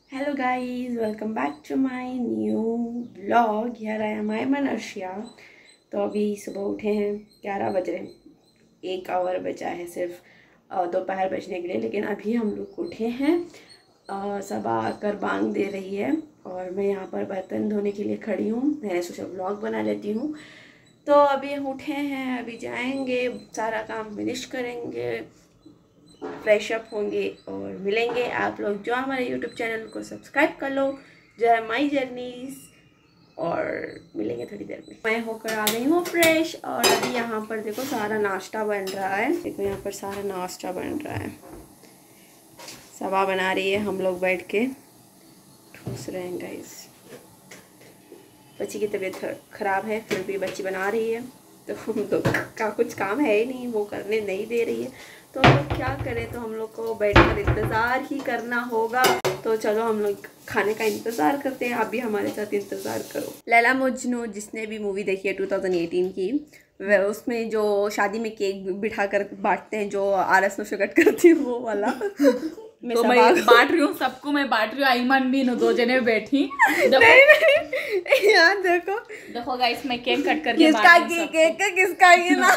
Hello guys, welcome back to my new blog. यार I M Aiman Arshia. तो अभी सुबह उठे हैं, 11 बज रहे हैं, 1 आवर बचा है सिर्फ दोपहर बजने के लिए। लेकिन अभी हम लोग उठे हैं, सबा आकर बांग दे रही है और मैं यहाँ पर बर्तन धोने के लिए खड़ी हूँ। मैंने सोचा ब्लॉग बना लेती हूँ। तो अभी हम उठे हैं, अभी जाएंगे, सारा काम फिनिश करेंगे, फ्रेश अप होंगे और मिलेंगे। आप लोग जो हमारे यूट्यूब चैनल को सब्सक्राइब कर लो, जो है माई जर्नीज, और मिलेंगे थोड़ी देर में। मैं होकर आ गई हूँ फ्रेश और अभी यहाँ पर देखो सारा नाश्ता बन रहा है। देखो यहाँ पर सारा नाश्ता बन रहा है, सबा बना रही है, हम लोग बैठ के ठूस रहे हैं गाइस। बच्ची की तबीयत ख़राब है, फिर भी बच्ची बना रही है, तो हम लोग का कुछ काम है ही नहीं, वो करने नहीं दे रही है, तो हम लोग क्या करें। तो हम लोग को बैठकर इंतज़ार ही करना होगा। तो चलो हम लोग खाने का इंतज़ार करते हैं, आप भी हमारे साथ इंतज़ार करो। लैला मजनू जिसने भी मूवी देखी है 2018 की, वह उसमें जो शादी में केक बिठा कर बांटते हैं, जो आरस नशो कट करती है, वो वाला तो मैं बांट रही हूँ सबको, मैं बांट रही हूँ। आईमान भी दो जने बैठी। नहीं, यहाँ देखो गाइस, मैं केक कट करके किसका केक है, किसका ये ना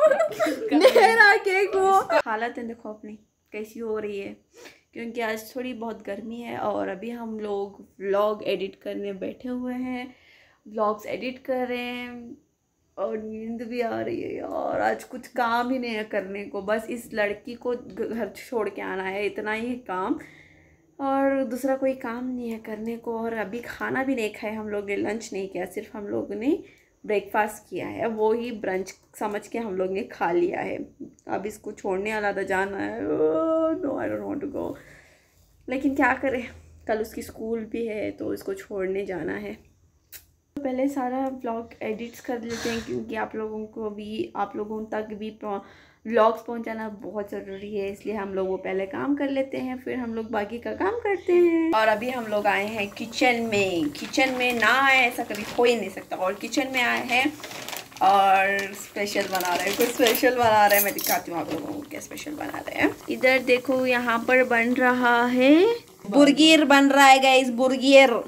मेरा केक। वो हालत है देखो अपनी कैसी हो रही है, क्योंकि आज थोड़ी बहुत गर्मी है और अभी हम लोग व्लॉग एडिट करने बैठे हुए हैं, व्लॉग्स एडिट कर रहे हैं और नींद भी आ रही है यार। आज कुछ काम ही नहीं है करने को, बस इस लड़की को घर छोड़ के आना है, इतना ही काम, और दूसरा कोई काम नहीं है करने को। और अभी खाना भी नहीं खाया हम लोग ने, लंच नहीं किया, सिर्फ हम लोग ने ब्रेकफास्ट किया है, वो ही ब्रंच समझ के हम लोग ने खा लिया है। अब इसको छोड़ने वाला था, जाना है, no I don't want to go, लेकिन क्या करें, कल उसकी स्कूल भी है तो इसको छोड़ने जाना है। तो पहले सारा व्लॉग एडिट्स कर लेते हैं, क्योंकि आप लोगों तक भी व्लॉग्स पहुंचाना बहुत ज़रूरी है, इसलिए हम लोग वो पहले काम कर लेते हैं, फिर हम लोग बाकी का काम करते हैं। और अभी हम लोग आए हैं किचन में। किचन में ना आए ऐसा कभी हो ही नहीं सकता, और किचन में आए हैं और स्पेशल बना रहे हैं, कुछ स्पेशल बना रहे हैं। मैं दिखाती हूँ आप लोगों को क्या स्पेशल बना रहे हैं। इधर देखो, यहाँ पर बन रहा है बुर्गिर, बन रहा है गाइस, बुर्गिर।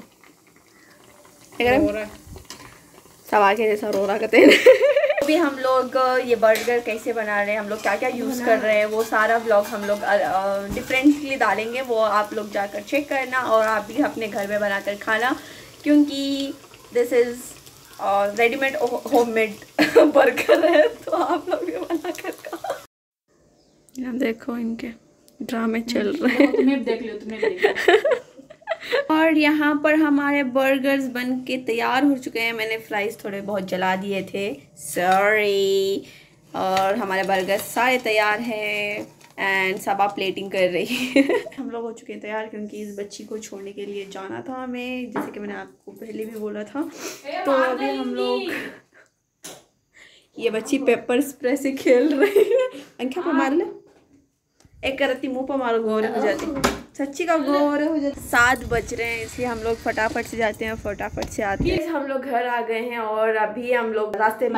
सवाल के जैसा रो रहा करते हैं। अभी हम लोग ये बर्गर कैसे बना रहे हैं, हम लोग क्या क्या यूज़ कर रहे हैं, वो सारा व्लॉग हम लोग डिफरेंटली डालेंगे, वो आप लोग जाकर चेक करना और आप भी अपने घर में बनाकर खाना, क्योंकि this is readymade homemade burger है, तो आप लोग भी बना कर खाओ। देखो इनके ड्रामे चल रहे हैं, तुम्हें देख लो। और यहाँ पर हमारे बर्गर्स बन के तैयार हो चुके हैं। मैंने फ्राइज़ थोड़े बहुत जला दिए थे, सॉरी। और हमारे बर्गर्स सारे तैयार हैं एंड सबा प्लेटिंग कर रही है। हम लोग हो चुके हैं तैयार, क्योंकि इस बच्ची को छोड़ने के लिए जाना था हमें, जैसे कि मैंने आपको पहले भी बोला था। तो अभी हम लोग, ये बच्ची पेपर स्प्रे से खेल रही है, अंखा पर मार ले, एक करती मुँह पर मारो, गोरे हो जाती, सच्ची का गोरे हो जाते। 7 बज रहे हैं, इसलिए हम लोग फटाफट से जाते हैं, फटाफट से आते हैं। हम लोग घर आ गए हैं और अभी हम लोग रास्ते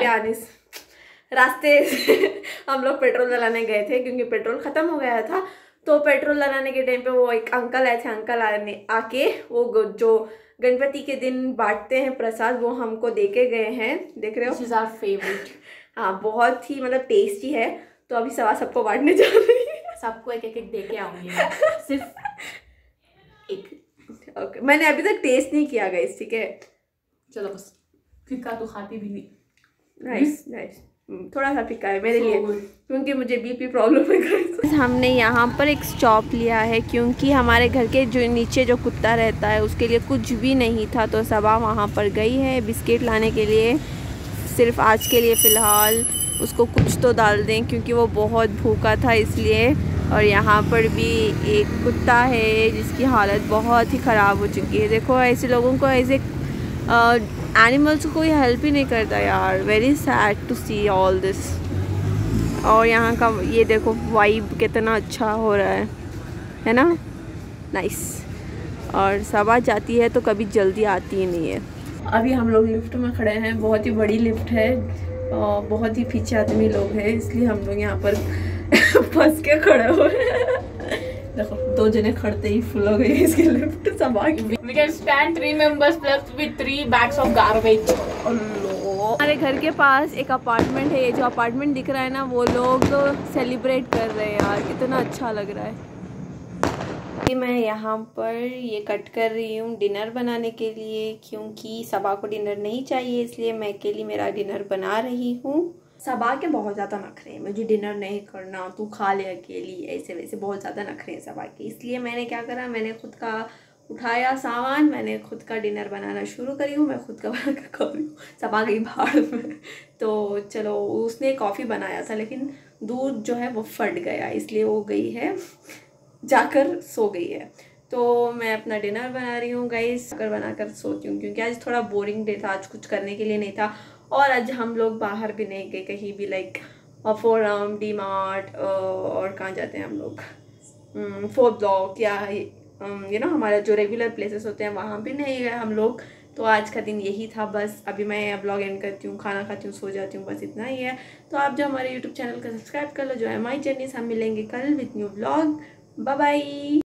से हम लोग पेट्रोल डलाने गए थे, क्योंकि पेट्रोल ख़त्म हो गया था। तो पेट्रोल डलाने के टाइम पे वो एक अंकल आए थे, अंकल आके वो जो गणपति के दिन बांटते हैं प्रसाद, वो हमको दे के गए हैं। देख रहे हो, दिस इज आवर फेवरेट। हाँ, बहुत ही मतलब टेस्टी है। तो अभी सबको बांटने जा रही है, सबको एक एक दे के आऊंगी, सिर्फ एक। ओके, मैंने अभी तक टेस्ट नहीं किया गाइस, ठीक है। चलो बस, फिक्का तो खाती भी नहीं। नाइस नाइस, थोड़ा सा फिक्का है मेरे लिए, क्योंकि मुझे बीपी प्रॉब्लम है गाइस। हमने यहाँ पर एक स्टॉप लिया है, क्योंकि हमारे घर के जो नीचे जो कुत्ता रहता है उसके लिए कुछ भी नहीं था, तो सबा वहाँ पर गई है बिस्किट लाने के लिए, सिर्फ आज के लिए फ़िलहाल उसको कुछ तो डाल दें, क्योंकि वो बहुत भूखा था इसलिए। और यहाँ पर भी एक कुत्ता है जिसकी हालत बहुत ही ख़राब हो चुकी है। देखो, ऐसे लोगों को, ऐसे एनिमल्स को कोई हेल्प ही नहीं करता यार, very sad to see all this. और यहाँ का ये देखो वाइब कितना अच्छा हो रहा है ना, नाइस। और सबा जाती है तो कभी जल्दी आती ही नहीं है। अभी हम लोग लिफ्ट में खड़े हैं, बहुत ही बड़ी लिफ्ट है, बहुत ही पीछे आदमी लोग हैं, इसलिए हम लोग यहाँ पर फंस के खड़े हुए हैं। देखो 2 जने खड़ते ही फुल हो गई इसकी लिफ्ट सबा की। We can stand 3 members plus with 3 bags of garbage. हमारे घर के पास एक अपार्टमेंट है, ये जो अपार्टमेंट दिख रहा है ना, वो लोग सेलिब्रेट कर रहे हैं यार, कितना अच्छा लग रहा है। मैं यहाँ पर ये कट कर रही हूँ डिनर बनाने के लिए, क्योंकि सबा को डिनर नहीं चाहिए, इसलिए मैं अकेली मेरा डिनर बना रही हूँ। सबा के बहुत ज़्यादा नखरे हैं, मुझे डिनर नहीं करना, तू खा ले अकेली, ऐसे वैसे बहुत ज़्यादा नखरे हैं सबा के। इसलिए मैंने क्या करा, मैंने खुद का उठाया सामान, मैंने खुद का डिनर बनाना शुरू करी हूँ, मैं खुद का बना कर खा रही हूँ। सबा गई भाड़ में। तो चलो, उसने कॉफ़ी बनाया था लेकिन दूध जो है वो फट गया, इसलिए वो गई है जाकर सो गई है। तो मैं अपना डिनर बना रही हूँ गाइस, बनाकर सोती हूँ, क्योंकि आज थोड़ा बोरिंग डे था, आज कुछ करने के लिए नहीं था। और आज हम लोग बाहर भी नहीं गए कहीं भी, लाइक फोरम, डी मार्ट, और कहाँ जाते हैं हम लोग, 4th ब्लॉक या हमारा जो रेगुलर प्लेसेस होते हैं वहाँ भी नहीं गए हम लोग। तो आज का दिन यही था बस। अभी मैं ब्लॉग एंड करती हूँ, खाना खाती हूँ, सो जाती हूँ, बस इतना ही है। तो आप जो हमारे यूट्यूब चैनल का सब्सक्राइब कर लो, जो है माई जर्नीज। हम मिलेंगे कल with new blog. Bye bye.